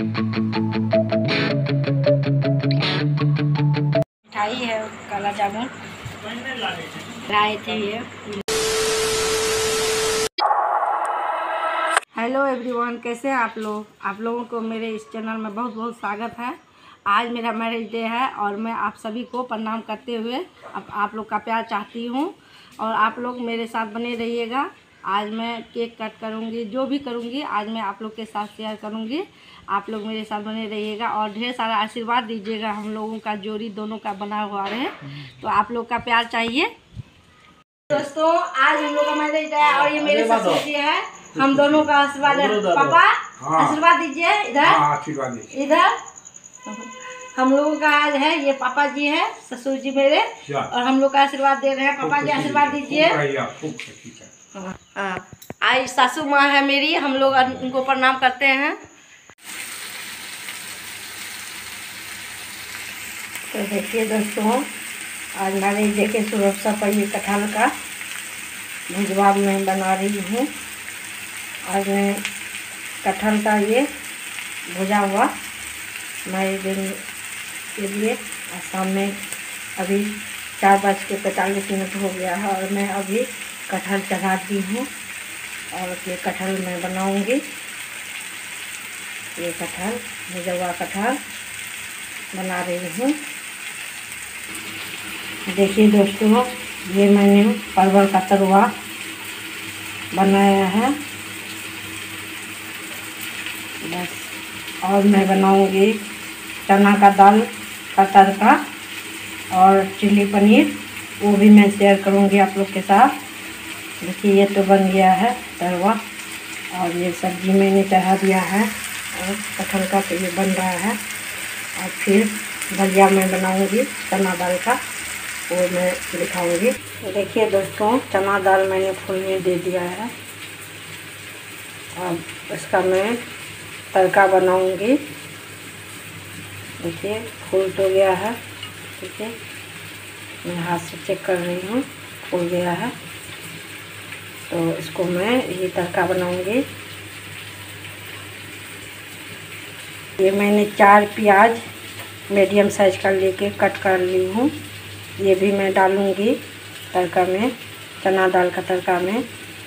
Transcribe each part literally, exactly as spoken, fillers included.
मिठाई है, काला जामुन लाए थे ये। हेलो एवरीवन, कैसे हैं आप लोग? आप लोगों को मेरे इस चैनल में बहुत बहुत स्वागत है। आज मेरा मैरिज डे है और मैं आप सभी को प्रणाम करते हुए अब आप लोग का प्यार चाहती हूँ और आप लोग मेरे साथ बने रहिएगा। आज मैं केक कट करूँगी, जो भी करूँगी आज मैं आप लोग के साथ शेयर करूँगी। आप लोग मेरे साथ बने रहिएगा और ढेर सारा आशीर्वाद दीजिएगा। हम लोगों का जोड़ी दोनों का बना हुआ रहे, तो आप लोग का प्यार चाहिए। दोस्तों, आज हम लोग का मैरिज डे है और ये मेरे ससुर जी है। हम दोनों का आशीर्वाद है। पापा आशीर्वाद दीजिए। इधर इधर हम लोगों का आज है, ये पापा जी है, ससुर जी मेरे, और हम लोग का आशीर्वाद दे रहे हैं। पापा जी आशीर्वाद दीजिए। हाँ, आज सासू माँ है मेरी, हम लोग उनको प्रणाम करते हैं। तो देखिए दोस्तों, आज मैरिज डे के शुभ अवसर पर ये कटहल का भुजवा मैं बना रही हूँ। आज मैं कटहल का ये भुजा हुआ मैरिज डे के लिए। और शाम में अभी चार बज के पैंतालीस मिनट हो गया है और मैं अभी कटहल चढ़ा दी हूँ और ये कटहल मैं बनाऊंगी। ये कटहल भुजा हुआ कटहल बना रही हूँ। देखिए दोस्तों, ये मैंने परवल का तरुआ बनाया है बस। और मैं बनाऊंगी चना का दाल का तड़का और चिल्ली पनीर, वो भी मैं शेयर करूंगी आप लोग के साथ। देखिए ये तो बन गया है तरुआ और ये सब्जी मैंने चढ़ा दिया है और कटहल का तो ये बन रहा है। और फिर भजिया मैं बनाऊंगी चना दाल का, वो मैं दिखाऊंगी। देखिए दोस्तों, चना दाल मैंने फूलने दे दिया है। अब इसका मैं तड़का बनाऊंगी। देखिए फूल तो गया है, ठीक है, मैं हाथ से चेक कर रही हूँ, फूल गया है। तो इसको मैं ये तड़का बनाऊंगी। ये मैंने चार प्याज मीडियम साइज का लेके कट कर ली हूँ, ये भी मैं डालूंगी तड़का में, चना दाल का तड़का में।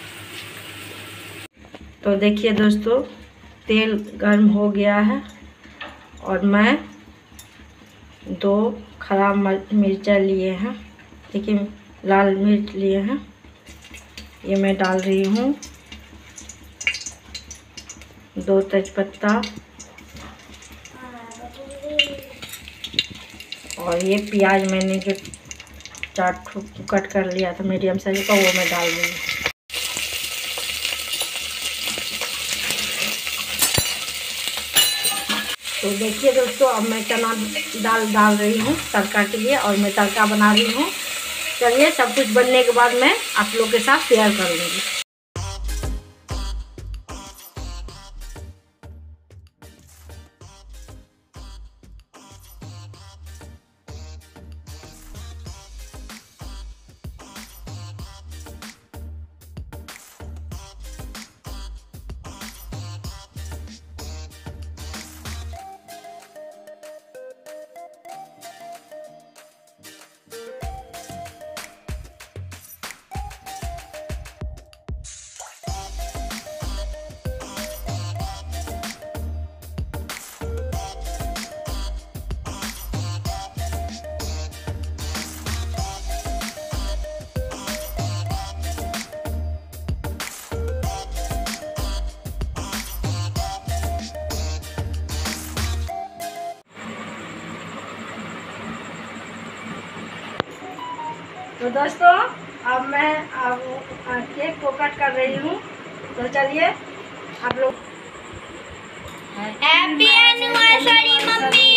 तो देखिए दोस्तों, तेल गर्म हो गया है और मैं दो खड़ा मिर्चा लिए हैं, देखिए लाल मिर्च लिए हैं, ये मैं डाल रही हूँ। दो तेजपत्ता और ये प्याज मैंने जो चार कट कर लिया था मीडियम साइज का, वो मैं डाल रही हूँ। तो देखिए दोस्तों, अब मैं चना दाल डाल रही हूँ तड़का के लिए और मैं तड़का बना रही हूँ। चलिए, सब कुछ बनने के बाद मैं आप लोग के साथ शेयर करूँगी। तो दोस्तों, अब मैं अब केक को कट कर रही हूँ। तो चलिए आप लोग। Happy anniversary mummy.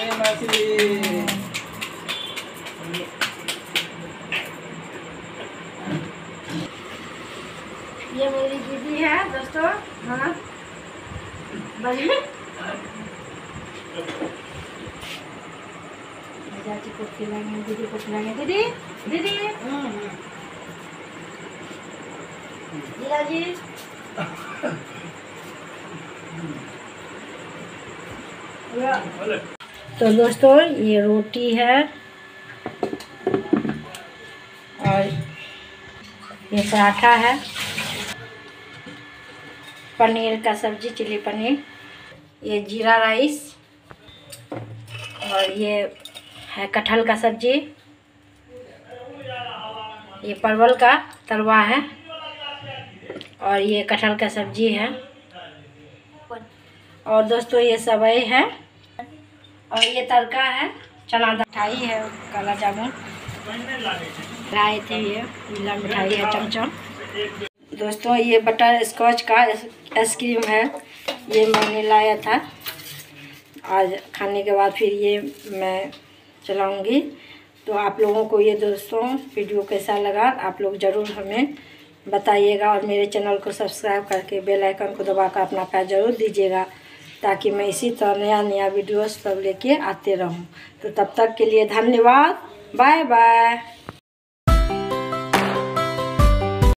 ये मेरी दीदी है दोस्तों। हाँ बढ़िया, चाची को खिलाएंगे, दीदी को खिलाएंगे। दीदी दीदी जीजा जी तो दोस्तों ये रोटी है और ये पराठा है, पनीर का सब्जी, चिली पनीर, ये जीरा राइस और ये है कटहल का सब्जी, ये परवल का तरुआ है और ये कटहल का सब्जी है। और दोस्तों ये सेवई है और ये तड़का है, चना दाल, मिठाई है, काला जामुन लाए थे, ये नीला मिठाई है, चमचम। दोस्तों ये बटर स्कॉच का आइसक्रीम है, ये मैंने लाया था, आज खाने के बाद फिर ये मैं चलाऊंगी। तो आप लोगों को ये दोस्तों वीडियो कैसा लगा आप लोग ज़रूर हमें बताइएगा और मेरे चैनल को सब्सक्राइब करके बेल आइकन को दबाकर अपना प्यार ज़रूर दीजिएगा, ताकि मैं इसी तरह नया नया वीडियो सब लेके आते रहूं। तो तब तक के लिए धन्यवाद, बाय बाय।